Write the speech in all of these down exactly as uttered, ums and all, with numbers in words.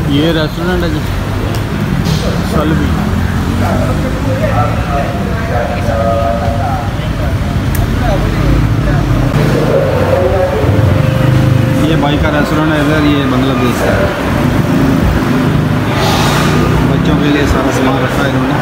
ये रेस्टोरेंट है जी सलवी। ये भाई का रेस्टोरेंट है इधर, ये बांग्लादेश का है। बच्चों के लिए सारा सामान रखा है इन्होंने।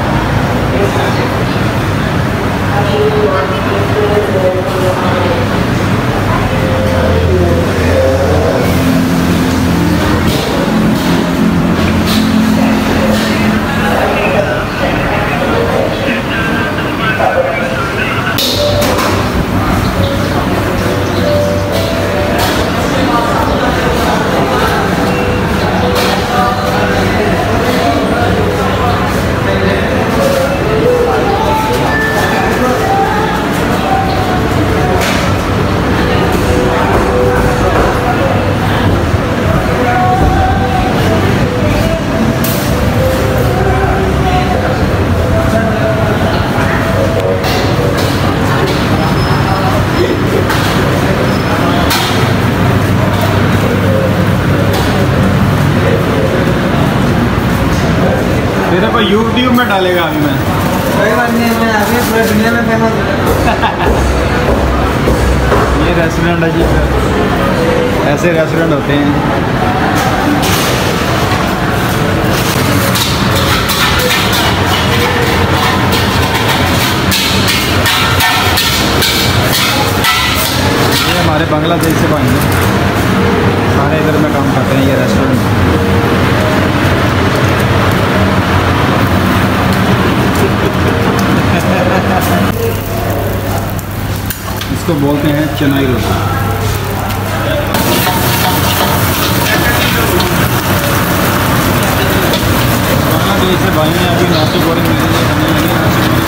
मेरे को यूट्यूब में डालेगा अभी मैं। कोई बात नहीं, मैं अभी पूरे दुनिया में फेमस हूँ। ये रेस्टोरेंट है जी, ऐसे रेस्टोरेंट होते हैं। ये हमारे बांग्लादेश से भाई हैं, सारे इधर में काम करते हैं ये रेस्टोरेंट। इसको बोलते हैं चेन्नई रोटी। बांग्लादेश से भाई ने अभी नासी गोरिंग मिल रही है, खाने लगी नासी गोरिंग।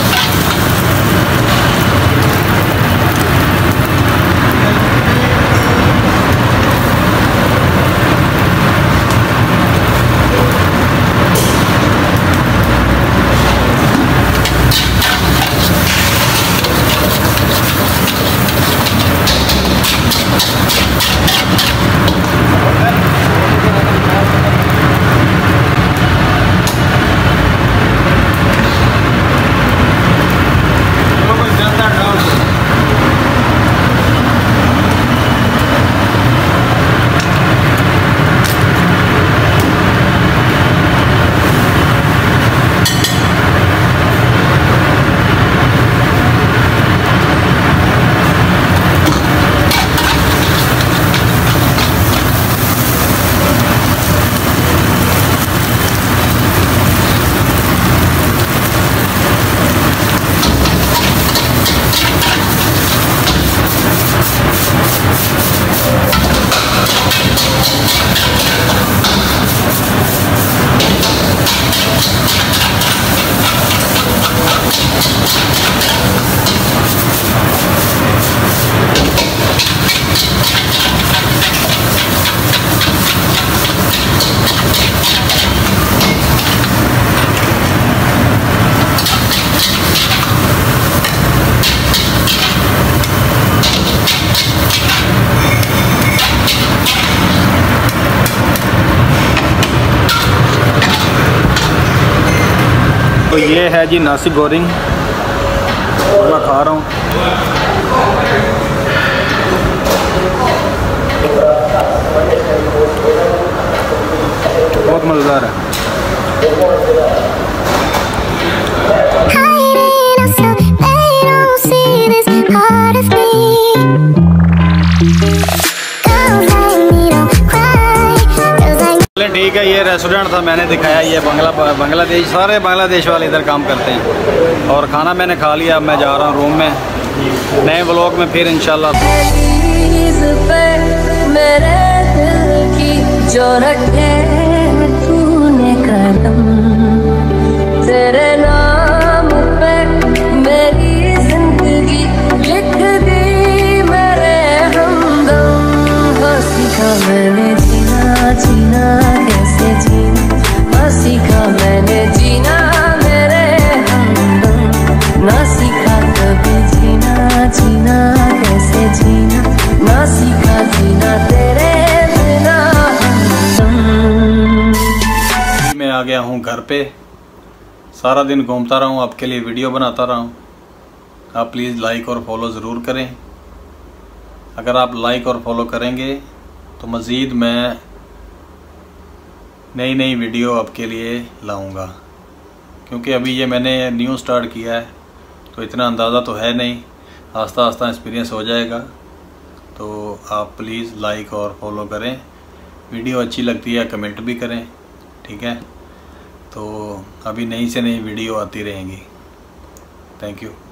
तो ये है जी नासी गोरिंग, मैं खा रहा हूँ। बहुत मज़ेदार है। ठीक है, ये रेस्टोरेंट था मैंने दिखाया, ये बांग्ला बांग्लादेश सारे बांग्लादेश वाले इधर काम करते हैं। और खाना मैंने खा लिया, अब मैं जा रहा हूँ रूम में। नए व्लॉग में फिर इंशाल्लाह। मेरे दिल की जो रखे तूने कदम, तेरे नाम पे मेरी जिंदगी लिख दी मेरे हमदम। सीखा मैंने जीना जीना कैसे जीना, सीखा मैंने जीना मेरे हमदम। ना सीखा कभी जीना जीना कैसे जीना, ना सीखा जीना तेरे बिना हमदम। हूँ घर पे, सारा दिन घूमता रहा हूँ, आपके लिए वीडियो बनाता रहा हूँ। आप प्लीज़ लाइक और फॉलो ज़रूर करें। अगर आप लाइक और फॉलो करेंगे तो मज़ीद मैं नई नई वीडियो आपके लिए लाऊंगा, क्योंकि अभी ये मैंने न्यू स्टार्ट किया है तो इतना अंदाज़ा तो है नहीं, आस्ता आस्ता एक्सपीरियंस हो जाएगा। तो आप प्लीज़ लाइक और फॉलो करें। वीडियो अच्छी लगती है कमेंट भी करें, ठीक है। तो अभी नई से नई वीडियो आती रहेंगी। Thank you.